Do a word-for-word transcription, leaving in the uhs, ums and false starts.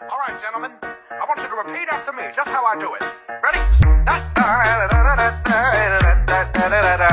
All right, gentlemen, I want you to repeat after me, just how I do it. Ready?